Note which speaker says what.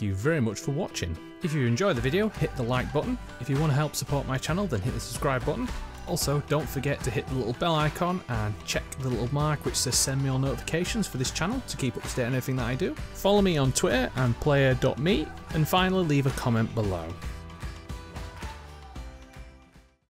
Speaker 1: you very much for watching. If you enjoy the video, hit the like button. If you want to help support my channel, then hit the subscribe button. Also, don't forget to hit the little bell icon and check the little mark which says send me all notifications for this channel to keep up to date on everything that I do. Follow me on Twitter and player.me, and finally leave a comment below.